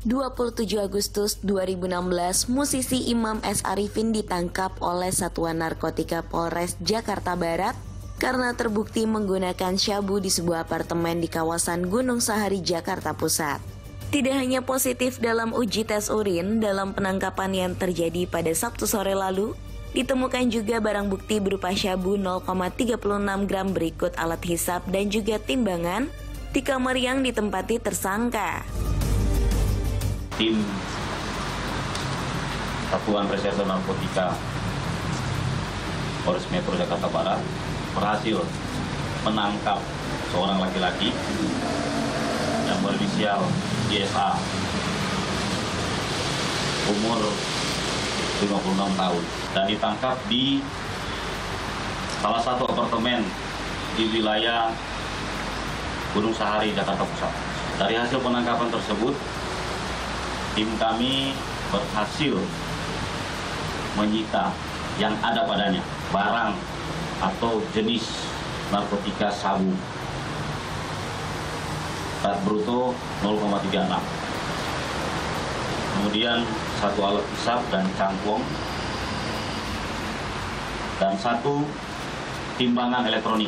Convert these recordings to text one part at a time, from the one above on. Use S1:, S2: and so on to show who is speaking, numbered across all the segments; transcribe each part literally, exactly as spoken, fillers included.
S1: dua puluh tujuh Agustus dua ribu enam belas, musisi Imam S. Arifin ditangkap oleh Satuan Narkotika Polres Jakarta Barat karena terbukti menggunakan syabu di sebuah apartemen di kawasan Gunung Sahari, Jakarta Pusat. Tidak hanya positif dalam uji tes urin, dalam penangkapan yang terjadi pada Sabtu sore lalu, ditemukan juga barang bukti berupa syabu nol koma tiga enam gram berikut alat hisap dan juga timbangan di kamar yang ditempati tersangka.
S2: Tim Satuan Reserse Narkotika Polres Metro Jakarta Barat berhasil menangkap seorang laki-laki yang berinisial Y S A, umur lima puluh enam tahun, dan ditangkap di salah satu apartemen di wilayah Gunung Sahari, Jakarta Pusat. Dari hasil penangkapan tersebut, tim kami berhasil menyita yang ada padanya barang atau jenis narkotika sabu, berat bruto nol koma tiga enam. Kemudian satu alat hisap dan cangkong, dan satu timbangan elektronik.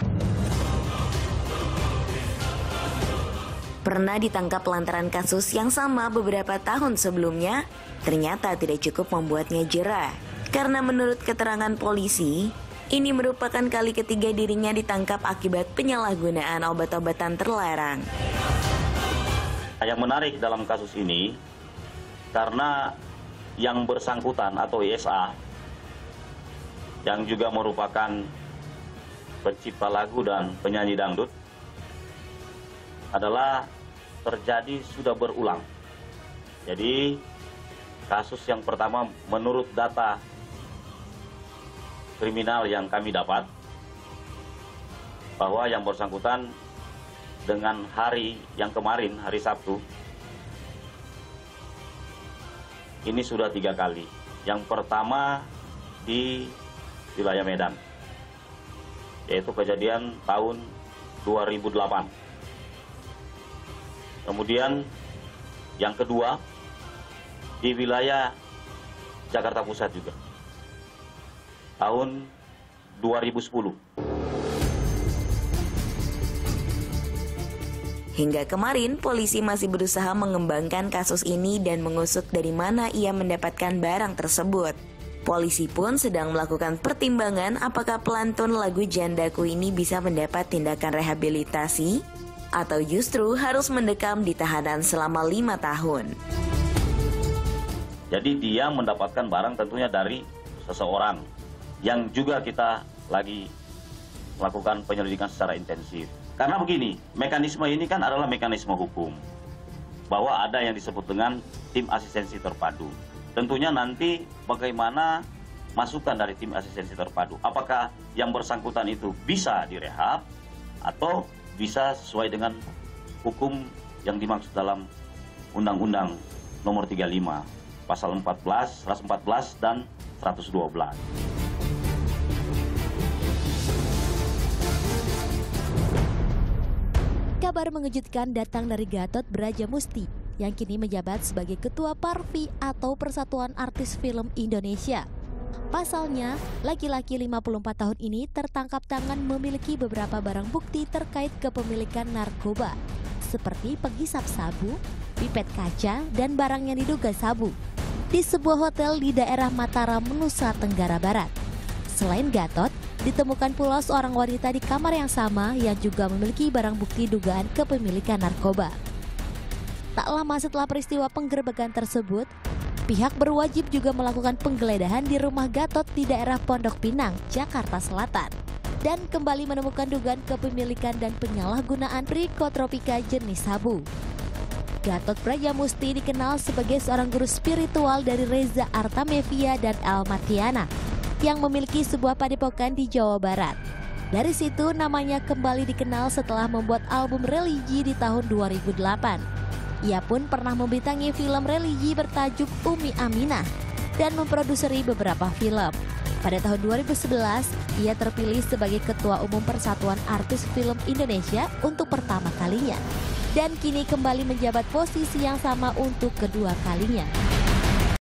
S1: Pernah ditangkap lantaran kasus yang sama beberapa tahun sebelumnya, ternyata tidak cukup membuatnya jera. Karena menurut keterangan polisi, ini merupakan kali ketiga dirinya ditangkap akibat penyalahgunaan obat-obatan terlarang.
S2: Yang menarik dalam kasus ini, karena yang bersangkutan atau Y S A, yang juga merupakan pencipta lagu dan penyanyi dangdut, adalah terjadi sudah berulang. Jadi kasus yang pertama, menurut data kriminal yang kami dapat, bahwa yang bersangkutan dengan hari yang kemarin, hari Sabtu, ini sudah tiga kali. Yang pertama di wilayah Medan, yaitu kejadian tahun dua ribu delapan. Kemudian yang kedua di wilayah Jakarta Pusat juga, tahun dua ribu sepuluh.
S1: Hingga kemarin, polisi masih berusaha mengembangkan kasus ini dan mengusut dari mana ia mendapatkan barang tersebut. Polisi pun sedang melakukan pertimbangan apakah pelantun lagu Jandaku ini bisa mendapat tindakan rehabilitasi atau justru harus mendekam di tahanan selama lima tahun.
S2: Jadi dia mendapatkan barang tentunya dari seseorang yang juga kita lagi melakukan penyelidikan secara intensif. Karena begini, mekanisme ini kan adalah mekanisme hukum, bahwa ada yang disebut dengan tim asistensi terpadu. Tentunya nanti bagaimana masukan dari tim asistensi terpadu, apakah yang bersangkutan itu bisa direhab atau bisa sesuai dengan hukum yang dimaksud dalam Undang-Undang Nomor tiga puluh lima, Pasal empat belas, seratus empat belas dan seratus dua belas.
S3: Kabar mengejutkan datang dari Gatot Brajamusti yang kini menjabat sebagai Ketua Parvi atau Persatuan Artis Film Indonesia. Pasalnya, laki-laki lima puluh empat tahun ini tertangkap tangan memiliki beberapa barang bukti terkait kepemilikan narkoba, seperti penghisap sabu, pipet kaca, dan barang yang diduga sabu, di sebuah hotel di daerah Mataram, Nusa Tenggara Barat. Selain Gatot, ditemukan pula seorang wanita di kamar yang sama yang juga memiliki barang bukti dugaan kepemilikan narkoba. Tak lama setelah peristiwa penggerebekan tersebut, pihak berwajib juga melakukan penggeledahan di rumah Gatot di daerah Pondok Pinang, Jakarta Selatan, dan kembali menemukan dugaan kepemilikan dan penyalahgunaan psikotropika jenis sabu. Gatot Brajamusti dikenal sebagai seorang guru spiritual dari Reza Artamevia dan Almatiana yang memiliki sebuah padepokan di Jawa Barat. Dari situ namanya kembali dikenal setelah membuat album religi di tahun dua ribu delapan. Ia pun pernah membintangi film religi bertajuk Umi Aminah dan memproduseri beberapa film. Pada tahun dua ribu sebelas, ia terpilih sebagai Ketua Umum Persatuan Artis Film Indonesia untuk pertama kalinya. dan kini kembali menjabat posisi yang sama untuk kedua kalinya.